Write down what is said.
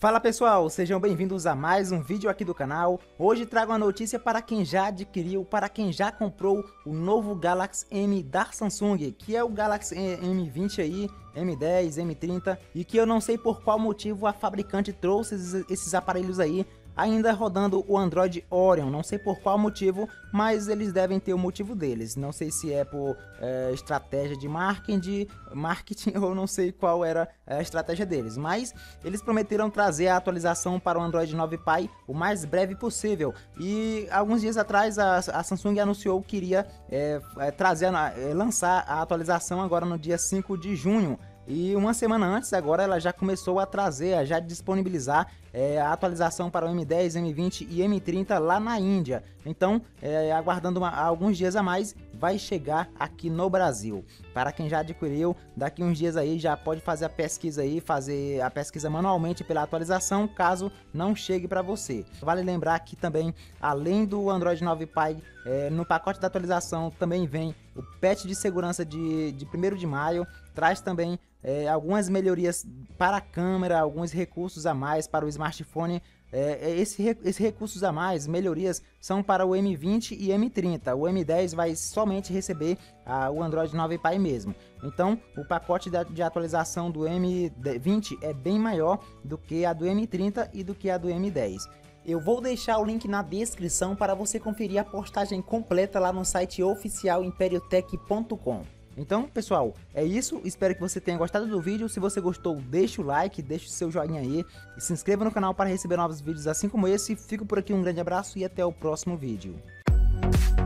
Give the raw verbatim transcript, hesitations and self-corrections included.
Fala pessoal, sejam bem-vindos a mais um vídeo aqui do canal. Hoje trago uma notícia para quem já adquiriu, para quem já comprou o novo Galaxy M da Samsung, que é o Galaxy M vinte aí, M dez, M trinta, e que eu não sei por qual motivo a fabricante trouxe esses, esses aparelhos aí, ainda rodando o Android Oreo. Não sei por qual motivo, mas eles devem ter o motivo deles. Não sei se é por é, estratégia de marketing, marketing ou não sei qual era a estratégia deles. Mas eles prometeram trazer a atualização para o Android nove Pie o mais breve possível. E alguns dias atrás a, a Samsung anunciou que iria é, é, trazer, é, lançar a atualização agora no dia cinco de junho. E uma semana antes, agora ela já começou a trazer, a já disponibilizar é, a atualização para o M dez, M vinte e M trinta lá na Índia. Então, é, aguardando uma, alguns dias a mais, vai chegar aqui no Brasil. Para quem já adquiriu, daqui uns dias aí já pode fazer a pesquisa aí, fazer a pesquisa manualmente pela atualização, caso não chegue para você. Vale lembrar que também, além do Android nove Pie, é, no pacote da atualização também vem o patch de segurança de, de primeiro de maio, traz também é, algumas melhorias para a câmera, alguns recursos a mais para o smartphone. É, esse, esses recursos a mais, melhorias, são para o M vinte e M trinta. O M dez vai somente receber a, o Android nove Pie mesmo. Então, o pacote de, de atualização do M vinte é bem maior do que a do M trinta e do que a do M dez. Eu vou deixar o link na descrição para você conferir a postagem completa lá no site oficial imperiotech ponto com. Então, pessoal, é isso. Espero que você tenha gostado do vídeo. Se você gostou, deixa o like, deixa o seu joinha aí e se inscreva no canal para receber novos vídeos assim como esse. Fico por aqui, um grande abraço e até o próximo vídeo.